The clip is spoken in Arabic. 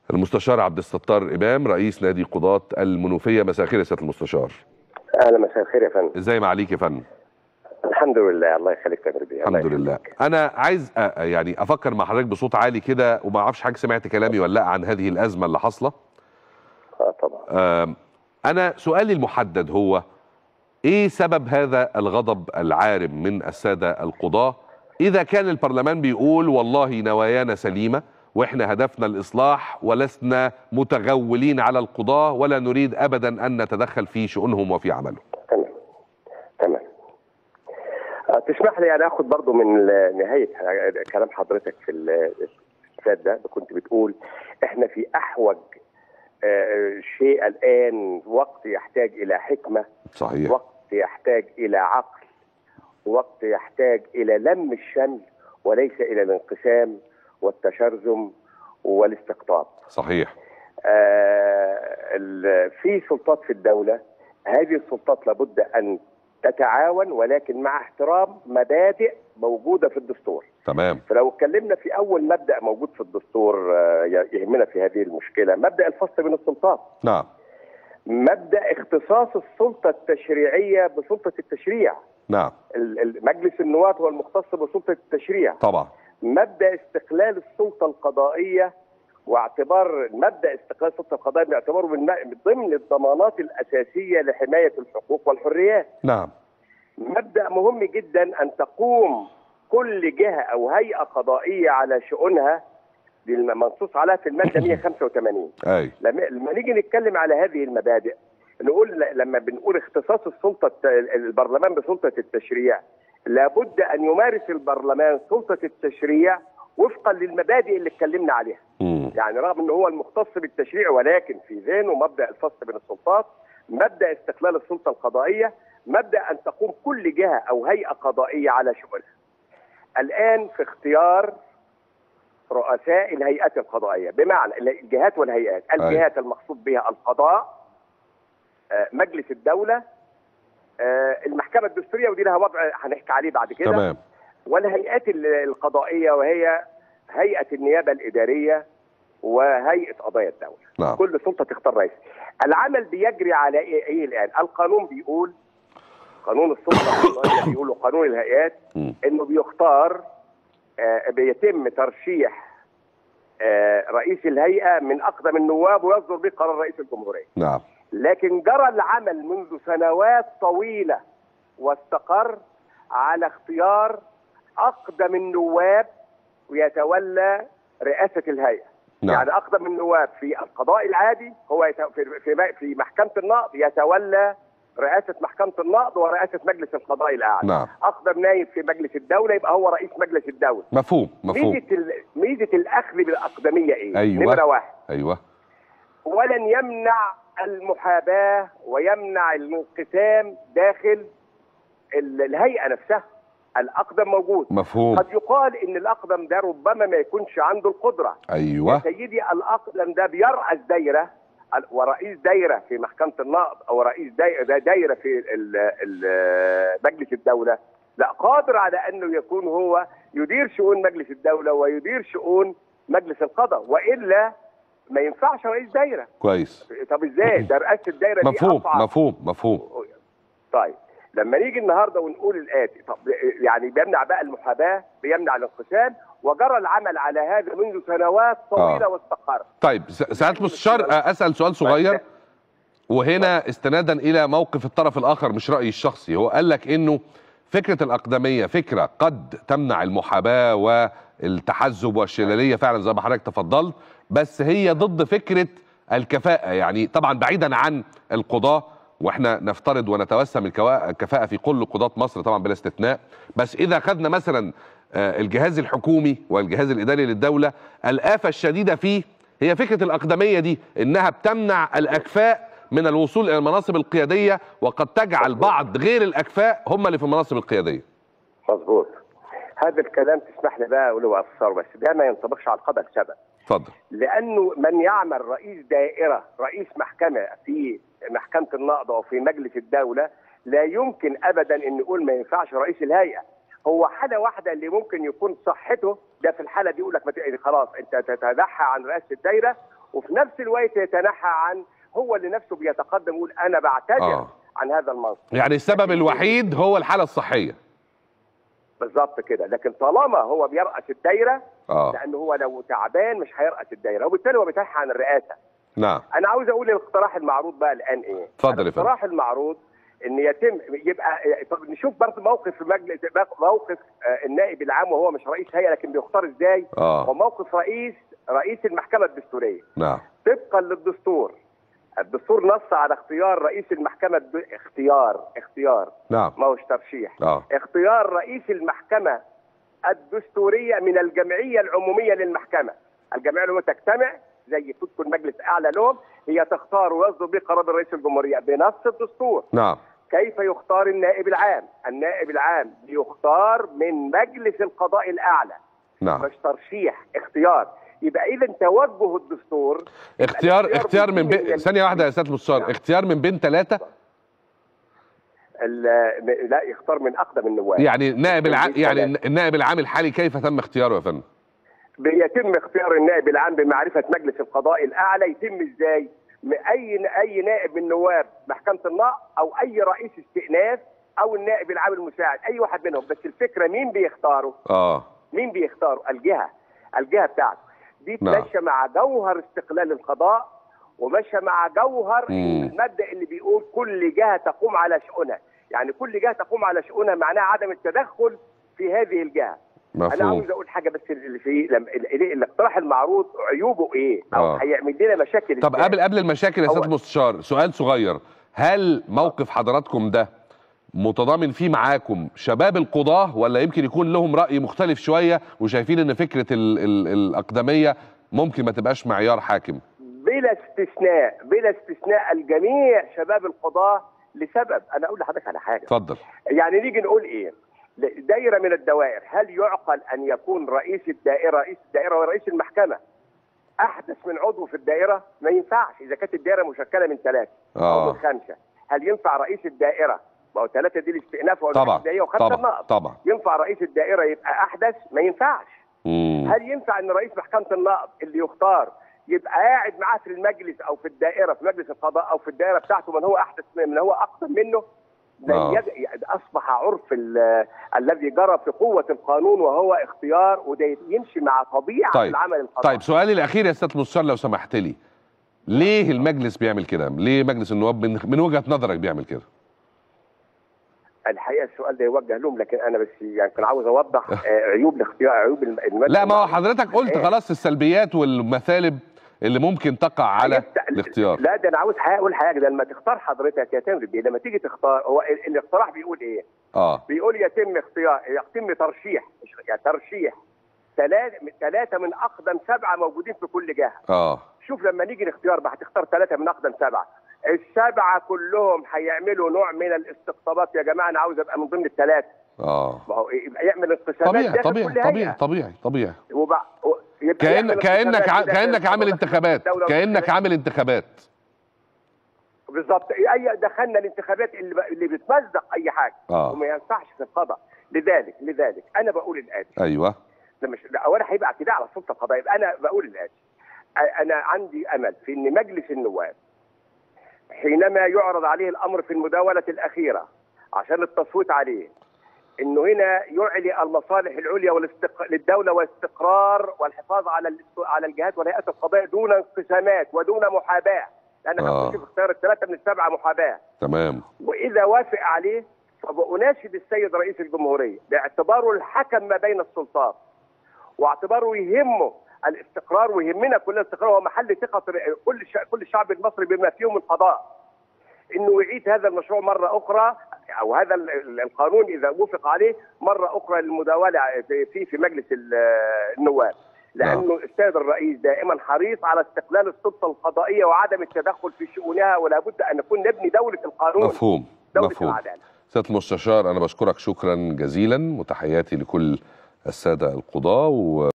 المستشار عبد الستار إمام رئيس نادي قضاة المنوفية. مساء الخير يا سيادة المستشار. اهلا، مساء الخير يا فندم. ازاي معاليك يا فندم؟ الحمد لله، الله يخليك يا فندم. الحمد لله. انا عايز يعني افكر مع حضرتك بصوت عالي كده، وما اعرفش حضرتك سمعت كلامي ولا لا عن هذه الازمه اللي حاصله. طبعا. انا سؤالي المحدد هو ايه سبب هذا الغضب العارم من الساده القضاه، اذا كان البرلمان بيقول والله نوايانا سليمه واحنا هدفنا الاصلاح ولسنا متغولين على القضاه ولا نريد ابدا ان نتدخل في شؤونهم وفي عملهم. تمام. تسمح لي انا اخد برضو من نهايه كلام حضرتك في الاستاذ ده. كنت بتقول احنا في احوج شيء الان، وقت يحتاج الى حكمه، صحيح، وقت يحتاج الى عقل، وقت يحتاج الى لم الشمل وليس الى الانقسام والتشرذم والاستقطاب. صحيح. في سلطات في الدولة، هذه السلطات لابد أن تتعاون ولكن مع احترام مبادئ موجودة في الدستور. تمام. فلو اتكلمنا في أول مبدأ موجود في الدستور يهمنا في هذه المشكلة، مبدأ الفصل بين السلطات. نعم. مبدأ اختصاص السلطة التشريعية بسلطة التشريع. نعم. مجلس النواب هو المختص بسلطة التشريع. طبعا. مبدأ استقلال السلطة القضائية، واعتبار مبدأ استقلال السلطة القضائية باعتباره من ضمن الضمانات الأساسية لحماية الحقوق والحريات. نعم. مبدأ مهم جدا أن تقوم كل جهة أو هيئة قضائية على شؤونها، دي المنصوص عليها في المادة 185. أي. لما نيجي نتكلم على هذه المبادئ نقول، لما بنقول اختصاص السلطة البرلمان بسلطة التشريع، لابد أن يمارس البرلمان سلطة التشريع وفقا للمبادئ اللي اتكلمنا عليها. يعني رغم ان هو المختص بالتشريع، ولكن في ذهنه مبدأ الفصل بين السلطات، مبدأ استقلال السلطة القضائية، مبدأ ان تقوم كل جهة او هيئة قضائية على شؤونها. الان في اختيار رؤساء الهيئات القضائية، بمعنى الجهات والهيئات، الجهات المقصود بها القضاء، مجلس الدولة، المحكمة الدستورية ودي لها وضع هنحكي عليه بعد كده. تمام. والهيئات القضائية وهي هيئة النيابة الإدارية وهيئة قضايا الدولة. نعم. كل سلطة تختار رئيس. العمل بيجري على إيه الآن؟ القانون بيقول، قانون السلطة القضائية بيقول، قانون الهيئات إنه بيختار، بيتم ترشيح رئيس الهيئة من أقدم النواب ويصدر به قرار رئيس الجمهورية. نعم. لكن جرى العمل منذ سنوات طويلة واستقر على اختيار أقدم النواب ويتولى رئاسة الهيئة. نعم. يعني أقدم النواب في القضاء العادي هو في محكمة النقض يتولى رئاسة محكمة النقض ورئاسة مجلس القضاء الأعلى. نعم. أقدم نائب في مجلس الدولة يبقى هو رئيس مجلس الدولة. مفهوم. ميزة الأخذ بالأقدمية إيه؟ أيوة. نمرة واحد. أيوة. ولن يمنع المحاباة ويمنع الانقسام داخل الهيئة نفسها. الأقدم موجود. مفهوم. قد يقال إن الأقدم ده ربما ما يكونش عنده القدرة. أيوة. يا سيدي، الأقدم ده بيرأس دايرة، ورئيس دايرة في محكمة النقض أو رئيس دايرة في مجلس الدولة، لا، قادر على أنه يكون هو يدير شؤون مجلس الدولة ويدير شؤون مجلس القضاء، وإلا ما ينفعش رئيس دايرة. كويس. طب ازاي؟ ده رئاسة الدايرة دي مفهوم. طيب لما نيجي النهارده ونقول الآتي، طب يعني بيمنع بقى المحاباة، بيمنع الانقسام، وجرى العمل على هذا منذ سنوات طويلة واستقر. طيب سعادة المستشار، أسأل سؤال صغير، وهنا استنادا إلى موقف الطرف الآخر مش رأيي الشخصي. هو قال لك إنه فكرة الأقدمية فكرة قد تمنع المحاباة والتحزب والشلالية، فعلا زي ما حضرتك تفضلت، بس هي ضد فكرة الكفاءة. يعني طبعا بعيدا عن القضاة، واحنا نفترض ونتوسم الكفاءة في كل قضاة مصر طبعا بلا استثناء، بس إذا أخذنا مثلا الجهاز الحكومي والجهاز الإداري للدولة، الآفة الشديدة فيه هي فكرة الأقدمية دي، إنها بتمنع الأكفاء من الوصول إلى المناصب القيادية، وقد تجعل بعض غير الأكفاء هم اللي في المناصب القيادية. مظبوط. هذا الكلام تسمح لي بقى أقوله أفسر، بس ده ما ينطبقش على القضاء لسبب. اتفضل. لأنه من يعمل رئيس دائرة، رئيس محكمة في محكمة النقض أو في مجلس الدولة، لا يمكن أبدا أن نقول ما ينفعش رئيس الهيئة. هو حالة واحدة اللي ممكن يكون صحته، ده في الحالة دي يقول لك خلاص أنت تتنحى عن رئاسة الدائرة وفي نفس الوقت يتنحى عن هو اللي نفسه بيتقدم يقول انا بعتذر عن هذا المنصب. يعني السبب الوحيد هو الحاله الصحيه. بالظبط كده، لكن طالما هو بيرأس الدايره لانه هو لو تعبان مش هيرأس الدايره، وبالتالي هو بيتنحى عن الرئاسه. نعم. انا عاوز اقول الاقتراح المعروض بقى الان ايه؟ اتفضل يا فندم. الاقتراح المعروض ان يتم يبقى، طب نشوف برضه موقف مجلس، موقف النائب العام وهو مش رئيس هيئه لكن بيختار ازاي؟ وموقف رئيس المحكمه الدستوريه. نعم. طبقا للدستور، الدستور نص على اختيار رئيس المحكمه اختيار نعم. ما هوش ترشيح. اختيار رئيس المحكمه الدستوريه من الجمعيه العموميه للمحكمه. الجمعيه العموميه تجتمع زي تكون مجلس اعلى لهم، هي تختار ويصدر به قرار رئيس الجمهوريه بنص الدستور. نعم. كيف يختار النائب العام؟ النائب العام بيختار من مجلس القضاء الاعلى. نعم. مش ترشيح، اختيار. يبقى اذا توجه الدستور اختيار من بين، ثانيه واحده يا سياده المستشار، اختيار من بين 3. لا، يختار من اقدم النواب. يعني النائب العام الحالي كيف تم اختياره يا فندم؟ بيتم اختيار النائب العام بمعرفه مجلس القضاء الاعلى. يتم ازاي؟ اي نائب من نواب محكمه النقض او اي رئيس استئناف او النائب العام المساعد، اي واحد منهم. بس الفكره مين بيختاره؟ مين بيختاره؟ الجهه بتاعته دي تمشى مع جوهر استقلال القضاء، ومشى مع جوهر المبدا اللي بيقول كل جهه تقوم على شؤونها. يعني كل جهه تقوم على شؤونها معناها عدم التدخل في هذه الجهه. مفهوم. انا عاوز اقول حاجه بس، اللي في الاقتراح المعروض عيوبه ايه؟ او هيعمل لنا مشاكل. طب قبل المشاكل يا سياده المستشار، سؤال صغير، هل موقف حضراتكم ده متضامن فيه معاكم شباب القضاه، ولا يمكن يكون لهم رأي مختلف شويه وشايفين ان فكره الأقدمية ممكن ما تبقاش معيار حاكم؟ بلا استثناء الجميع شباب القضاه، لسبب. انا اقول لحضرتك على حاجه. اتفضل. يعني نيجي نقول ايه؟ دايره من الدوائر، هل يعقل ان يكون رئيس الدائره ورئيس المحكمه احدث من عضو في الدائره؟ ما ينفعش اذا كانت الدائره مشكله من 3 او من 5. هل ينفع رئيس الدائره؟ ما هو 3 دي الاستئناف والابتدائيه و5 النقض. طبعا. ينفع رئيس الدائره يبقى احدث؟ ما ينفعش. هل ينفع ان رئيس محكمه النقض اللي يختار يبقى قاعد معاه في المجلس او في الدائره، في مجلس القضاء او في الدائره بتاعته من هو احدث، من هو اقدم منه؟ اصبح عرف الذي جرى في قوه القانون وهو اختيار، وده يمشي مع طبيعه العمل القضائي. طيب سؤالي الاخير يا سياده المستشار لو سمحت لي، ليه المجلس بيعمل كده؟ ليه مجلس النواب من وجهه نظرك بيعمل كده؟ الحقيقه السؤال ده يوجه لهم، لكن انا بس يعني كنت عاوز اوضح عيوب الاختيار، عيوب المجلس. لا، ما هو حضرتك قلت خلاص السلبيات والمثالب اللي ممكن تقع على الاختيار. لا، ده انا عاوز اقول حاجه. ده لما تختار حضرتك يا تامر بيه، لما تيجي تختار، هو الاقتراح بيقول ايه؟ بيقول يتم ترشيح، يعني ترشيح 3 من اقدم 7 موجودين في كل جهه. شوف لما نيجي الاختيار بقى هتختار 3 من اقدم 7، ال7 كلهم هيعملوا نوع من الاستقطابات. يا جماعه انا عاوز ابقى من ضمن ال3. ما هو يبقى يعمل انقسامات طبيعي. كأنك عامل انتخابات. بالظبط. دخلنا الانتخابات اللي بتمزق اي حاجه. وما ينفعش في القضاء. لذلك انا بقول الاتي. ايوه. اولا هيبقى اعتداء على السلطه القضائيه. يبقى انا بقول الاتي. انا عندي امل في ان مجلس النواب حينما يعرض عليه الامر في المداوله الاخيره عشان التصويت عليه، انه هنا يعلي المصالح العليا للدوله والاستقرار والحفاظ على الجهات والهيئات القضائيه دون انقسامات ودون محاباه، لان هنخش في اختيار ال3 من ال7 محاباه. تمام. واذا وافق عليه فبأناشد السيد رئيس الجمهوريه باعتباره الحكم ما بين السلطات، واعتباره يهمه الاستقرار ويهمنا كلنا الاستقرار، هو محل ثقه كل الشعب المصري بما فيهم القضاء، انه يعيد هذا المشروع مره اخرى، او هذا القانون اذا وافق عليه مره اخرى للمداوله في مجلس النواب، لانه السيد الرئيس دائما حريص على استقلال السلطه القضائيه وعدم التدخل في شؤونها، ولا بد ان نكون نبني دوله القانون. مفهوم. العداله. سياده المستشار، انا بشكرك شكرا جزيلا، وتحياتي لكل الساده القضاه